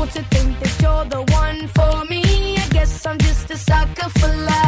to think that you're the one for me. I guess I'm just a sucker for love.